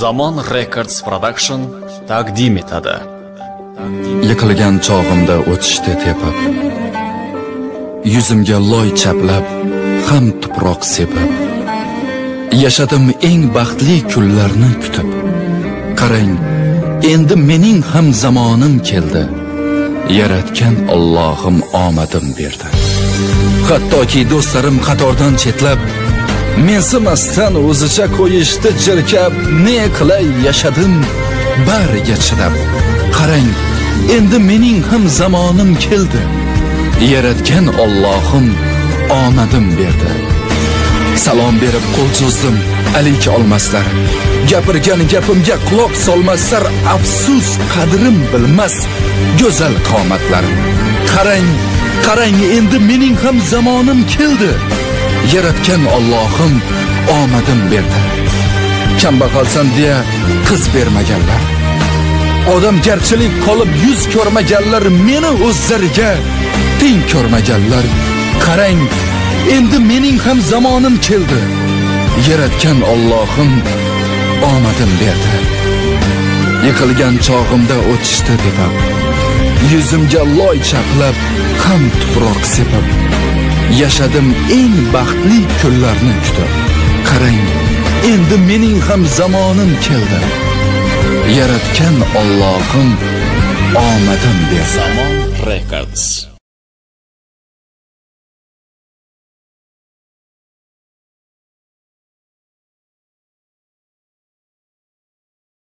Zamon Records Production taqdim etadi. Yiqilgan chog'imda o'tishdi tepib, yuzimga loy chaplab, ham tuproq sepib, yashadim eng baxtli kunlarni kutib. Qarang, endi mening ham zamonim keldi. Yaratgan Allohim omadim berdi. Hattoki do'stlarim qatordan chetlab, mensimasdan o'zicha qo'yishdi jirkab. Ne qilay yashadim bariga chidab. Qarang, endi mening ham zamonim keldi. Yaratgan Allohim omadim berdi. Salom berib qo'l cho'zdim, alik olmaslar. Gapirgan gapimga quloq solmaslar. Afsus, qadrim bilmas go'zal qomatlar. Qarang, qarang, endi mening ham zamonim keldi. Yaratgan Allohim omadim berdi. Kambag'alsan deya qiz bermaganlar, odamgarchilik qolib yuz ko'rmaganlar, meni o'zlariga teng ko'rmaganlar. Qarang, endi mening ham zamonim keldi. Yaratgan Allohim omadim berdi. Yiqilgan chog'imda o'tishdi tepib, yuzimga loy chaplab, ham tuproq sepib, yashadim eng baxtli kunlarni kutib. Qarang, endi mening ham zamonim keldi. Yaratgan Allohim omadim berdi. Zamon Records.